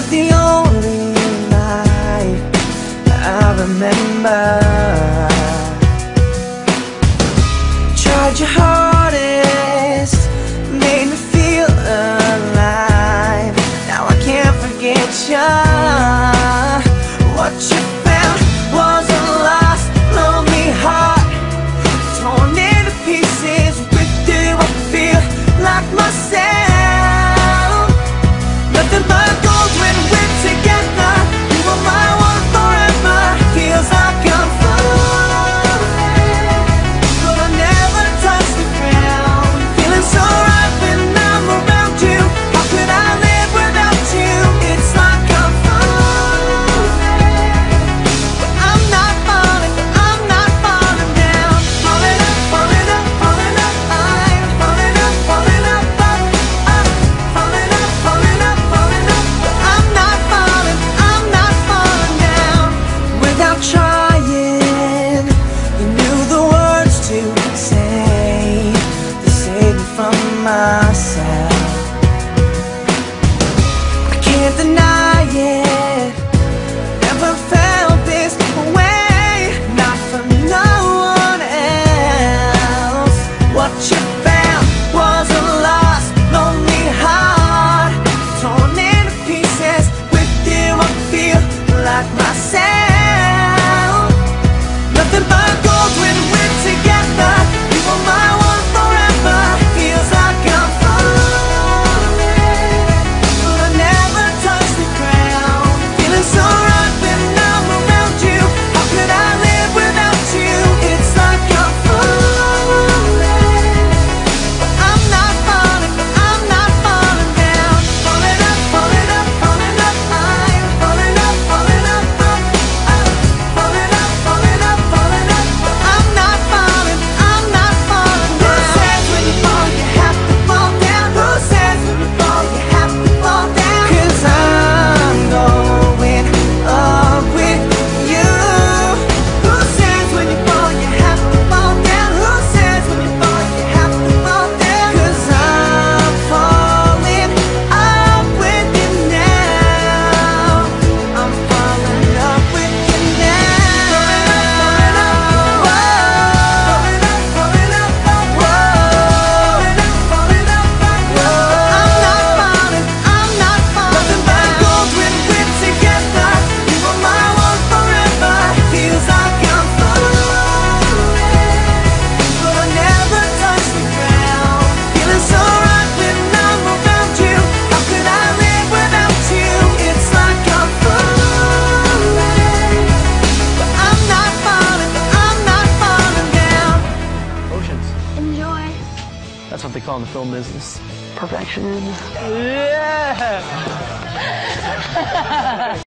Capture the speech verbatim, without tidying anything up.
the only night I remember. Tried your hardest, made me feel alive. Now I can't forget you. What you found was a lost, lonely heart, torn into pieces. With you I feel like myself. Nothing but gold when we're together. You are my one forever. Feels like I'm falling, but I never touch the ground. Feeling so right when I'm around you. How could I live without you? It's like I'm falling, but I'm not falling, but I'm not falling down. Falling up, falling up, falling up, I'm falling up, falling up, up, up. Falling up, falling up, falling up, but I'm not falling, I'm not falling down. Without trying, you knew the words to say to save me from myself. I can't deny it, never felt this way, not from no one else. What you found was a lost, lonely heart, torn into pieces. With you I feel like myself. Nothing but gold when we're together. You are my one forever. Feels like I'm falling, but I never touch the ground. Feeling so right when I'm around you. How could I live without you? It's like I'm falling, but I'm not falling, but I'm not falling down. Falling up, falling up, falling up, I'm falling up, falling up, up, up. Falling up, falling up, falling up, but I'm not falling, I'm not falling down. Who says when you fall you have to fall down? Who says when you fall you have to fall down? 'Cause I'm going up with you. Who says when you fall you have to fall down? Who says when you fall you have to fall down? 'Cause I'm falling up with you now. I'm falling up with you now. Falling up, falling up, falling up, falling up, falling up, whoa. I'm not falling, I'm not falling. Nothing but gold when we're together. You are my one forever. Feels like I'm falling, but I never touch the ground. Feeling so right when I'm around you. How could I live without you? It's like I'm falling, but I'm not falling, but I'm not falling down. Oceans. Enjoy. That's what they call in the film business. Perfection. Yeah.